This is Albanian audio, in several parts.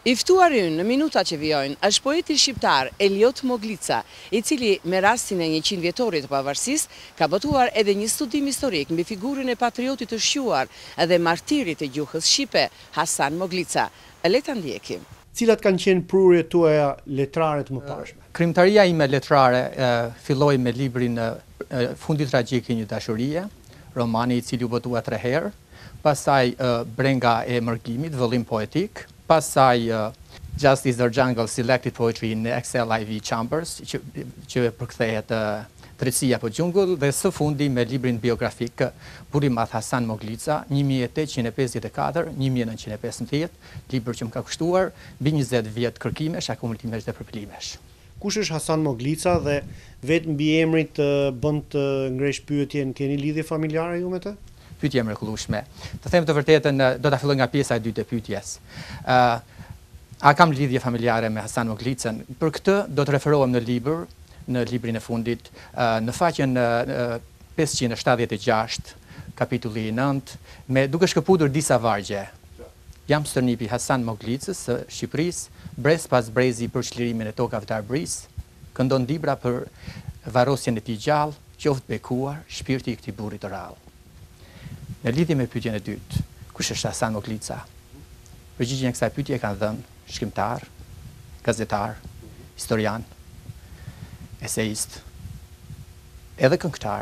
I ftuar ynë në minuta që vijojnë është poeti shqiptar Eliot Moglica, I cili me rastin e 100 vjetorit të pavarësisë ka botuar edhe një studim historik mbi figurën e patriotit të shquar edhe martirit të gjuhës shqipe, Hasan Moglica. Le ta ndjekim. Cilat kanë qenë prurjet tuaja letrare të mëparshme? Krimtaria ime letrare filloi me librin Fundi tragjik I një dashurie, romani I cili u botua 3 herë, pastaj Brenga e mërgimit, vëllim poetik, pastaj Justice the Jungle Selected Poetry in XLIV Chambers, që përkthehet Drejtësia për Gjungull, dhe së fundi me librin biografik Burimat Hasan Moglica, 1854-1915, libër që më ka kushtuar mbi 20 vjet kërkimesh, akumulimish dhe përpilimesh. Kush është Hasan Moglica dhe vetë mbi emrit bën të ngresh pyetjen, keni lidhje familjare ju me të? Pyetje mrekullueshme. Të them të vërtetën, do ta filloj nga pjesa e dytë e pyetjes. A kam lidhje familjare me Hasan Moglicën? Për këtë do të referohem në librin e fundit, në faqen 576, kapitulli 9, duke shkëputur disa vargje. Jam stërnipi Hasan Moglicës së Shqipërisë, brez pas brezi për çlirimin e tokave të Arbërisë, këndon libra për varrosjen e tij gjallë, qoftë bekuar shpirti I këtij burri të rrallë. Në lidhje me pyetjen e dytë, kush është Hasan Moglica? Përgjigjen e kësaj pyetje kanë dhënë shkrimtar, gazetar, historian, eseist, edhe këngëtar,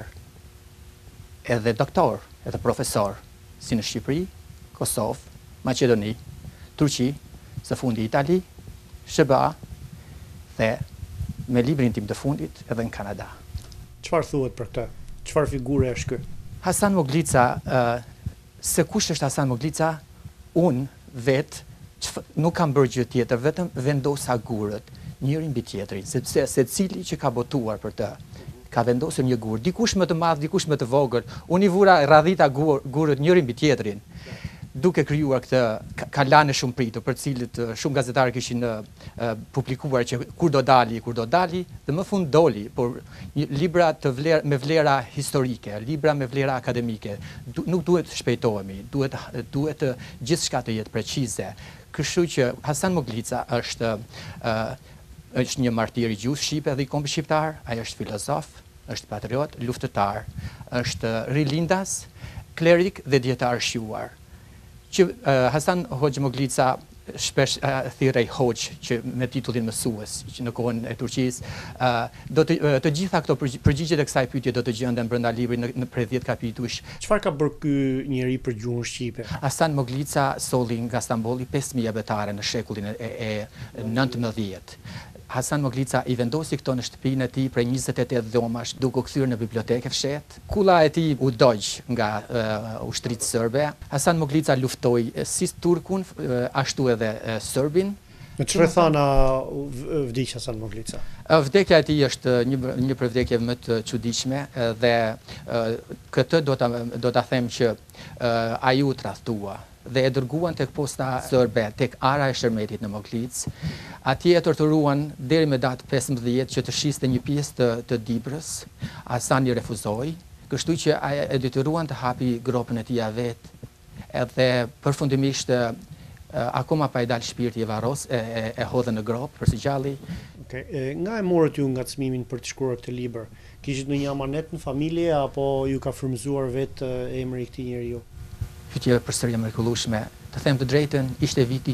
edhe doktor, edhe profesor, si në Shqipëri, Kosovë, Maqedoni, Turqi, së fundi Itali, SBA dhe me librin tim të fundit edhe në Kanada. Çfarë thuhet për këtë? Çfarë figure është ky? Hasan Moglica, se kush është Hasan Moglica, unë vetë nuk kam bërë gjë tjetër, vetëm vendosa gurët njëri mbi tjetrin, sepse secili që ka botuar për të ka vendosur një gurë, dikush më të madh, dikush më të vogël, unë I vura radhita gurët njëri mbi tjetrin, duke krijuar këtë kalane shumë pritur, për cilët shumë gazetarë kishin publikuar që kur do dali, dhe më fund doli, por libra me vlera historike, libra me vlera akademike, nuk duhet shpejtohemi, duhet gjithçka të jetë precize. Kështu që Hasan Moglica është një martir I gjuhës shqipe dhe I kombit shqiptar, ai është filozof, është patriot, luftëtar, është rilindas, klerik dhe dietar shquar. Që Hasan Hoxha Moglica shpesh thirrej Hoxh që me titullin mësues që në kohën e Turqisë, të gjitha këto përgjigjet e kësaj pyetje do të gjenden brenda librit në prej 10 kapitujsh. Çfarë ka bërë ky njeri për gjuhën shqipe? Hasan Moglica solli nga Stambolli 5000 abetare në shekullin e 19. Hasan Moglica I vendosi këto në shtëpinë e tij prej 28 dhomash, duke u kthyer në bibliotekë fshet. Kulla e tij u dogj nga ushtrisë serbe. Hasan Moglica luftoi si turkun, ashtu edhe serbin. Në çfarë thana vdiq Hasan Moglica? Vdekja e tij është një prej vdekjeve më të çuditshme dhe këtë do ta them që ai u tradhtua dhe e dërguan tek posta serbe, tek Ara e Shërmetit në Moglic. Atje e torturuan deri me datë 15 që të shiste një pjesë të Dibrës. Hasan I refuzoi, kështu që e detyruan të hapi gropën e tij vet, edhe përfundimisht akoma pa I dalë shpirti I varros, e hodhën në grop për së gjalli. Nga e morët ju ngacmimin për të shkruar këtë libër? Kishit në një amanet në familje apo ju ka frymëzuar vetë emri I këtij njeriu? Pyetje përsëri mrekullueshme. Të them të drejtën, ishte viti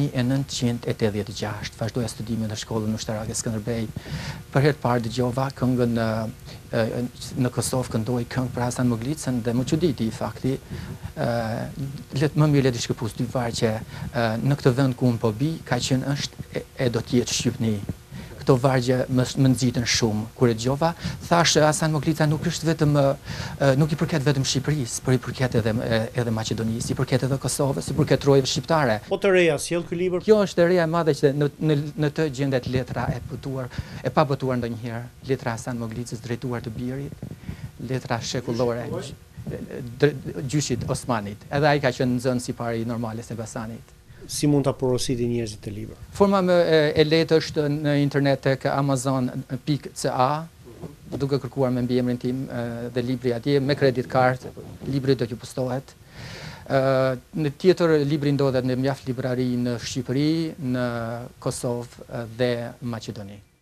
1986, vazhdoja studimin në shkollën ushtarake Skënderbej. Për herë të parë dëgjova këngën në Kosovë, këndoi këngë për Hasan Moglicën dhe më çuditi I fakti. Më mirë le të shkëputoj dy vargje në këtë vend ku unë po bi, ka qenë është e do të jetë Shqipëni. Këto vargje më nxitën shumë. Kur e dëgjova, thashë Hasan Moglica nuk I përket vetëm Shqipërisë, por I përket edhe Maqedonisë, I përket edhe Kosovës, I përket rojeve shqiptare. Po të reja sjell ky libër? Kjo është e reja e madhe që në të gjendet letra e pa botuar ndonjëherë, letra Hasan Moglicës drejtuar të birit, letra shekullore gjyshit Osmanit. Edhe ai ka qenë nxënës I parë I normales e Basanit. Si mund ta porositi njerëzit të libër? Forma e lehtë është në internet tek amazon.ca, duke kërkuar me mbiemrin tim dhe libri atje me credit card, libri do t'ju postohet. Në tjetër libri ndodhet në mjaft librari në Shqipëri, në Kosovë dhe Maqedoni.